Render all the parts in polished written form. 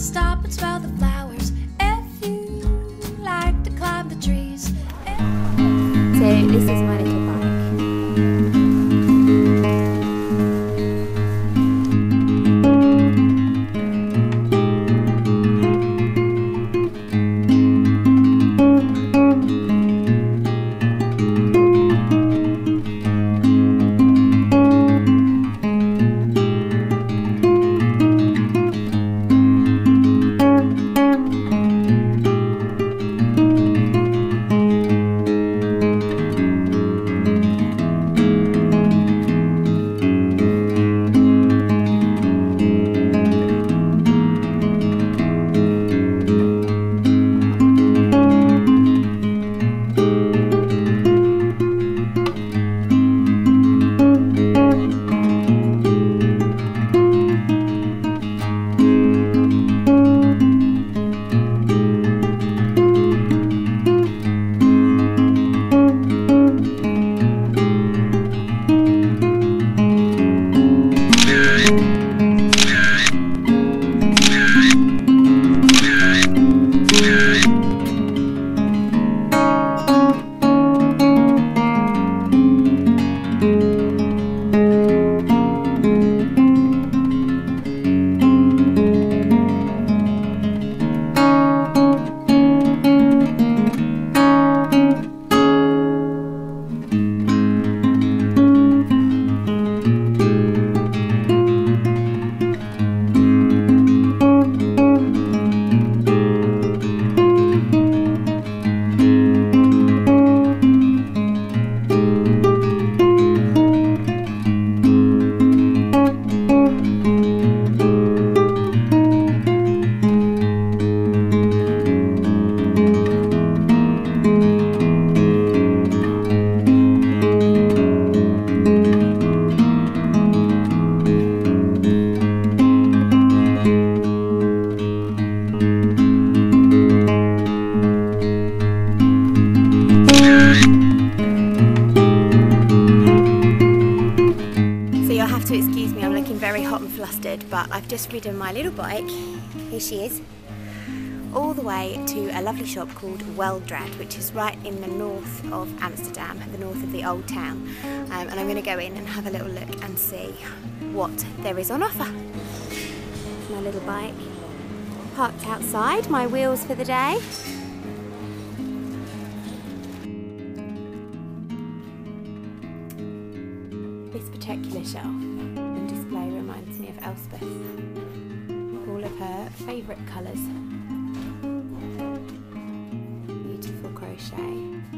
Stop and smell the flowers if you like to climb the trees. So this is my little bike. Excuse me, I'm looking very hot and flustered, but I've just ridden my little bike, here she is, all the way to a lovely shop called Weldrad, which is right in the north of Amsterdam, the north of the old town, and I'm going to go in and have a little look and see what there is on offer. My little bike parked outside, my wheels for the day. This particular shelf and display reminds me of Elspeth. All of her favourite colours. Beautiful crochet.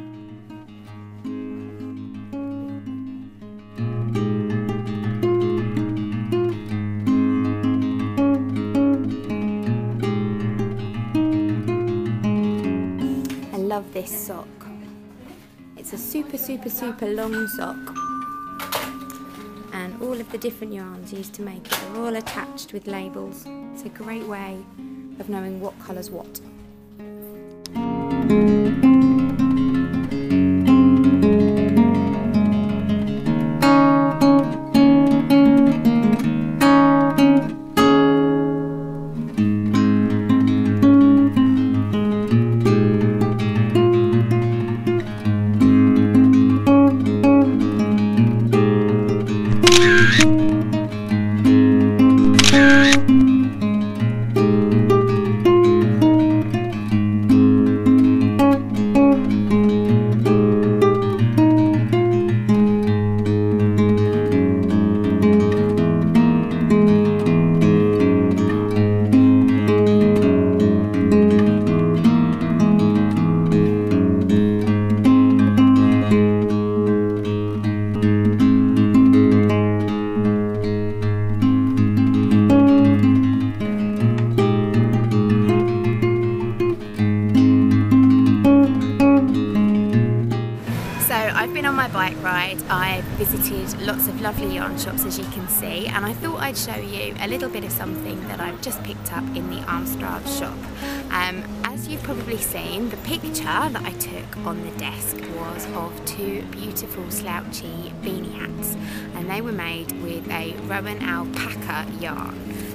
I love this sock. It's a super long sock. And all of the different yarns used to make it are all attached with labels. It's a great way of knowing what colour's what. On my bike ride, I visited lots of lovely yarn shops, as you can see, and I thought I'd show you a little bit of something that I've just picked up in the Amsterdam shop. As you've probably seen, the picture that I took on the desk was of two beautiful slouchy beanie hats, and they were made with a Rowan alpaca yarn.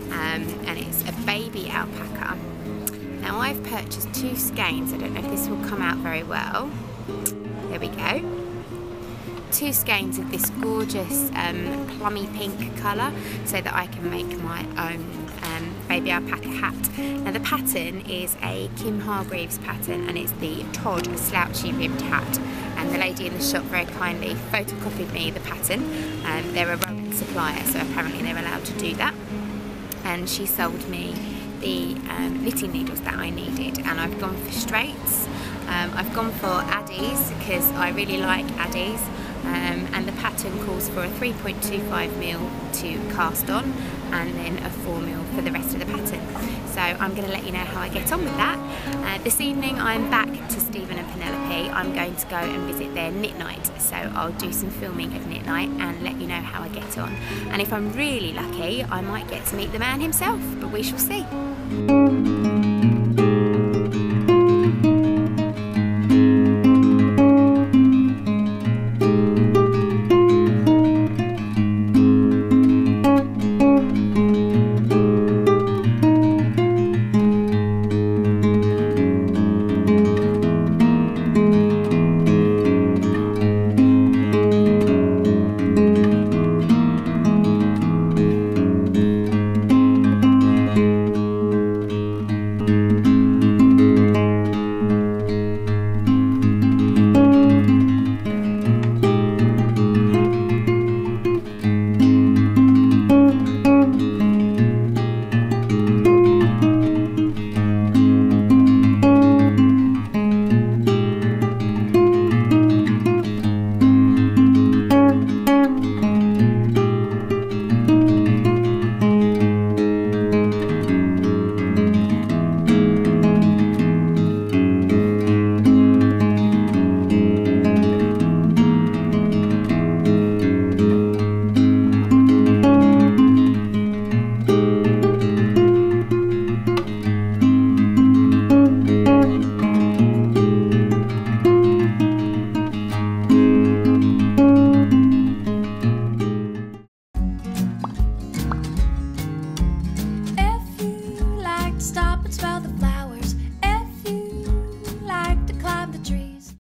and it's a baby alpaca. Now I've purchased 2 skeins. I don't know if this will come out very well. There we go. 2 skeins of this gorgeous plummy pink colour so that I can make my own baby alpaca hat. Now the pattern is a Kim Hargreaves pattern, and it's the Todd slouchy ribbed hat, and the lady in the shop very kindly photocopied me the pattern. They're a Rowan supplier, so apparently they're allowed to do that, and she sold me the knitting needles that I needed, and I've gone for straights. I've gone for addies because I really like addies, and the pattern calls for a 3.25mm to cast on, and then a 4mm for the rest of the pattern. So I'm going to let you know how I get on with that. This evening I'm back to Stephen and Penelope. I'm going to go and visit their knit night, so I'll do some filming of knit night and let you know how I get on. And if I'm really lucky, I might get to meet the man himself, but we shall see.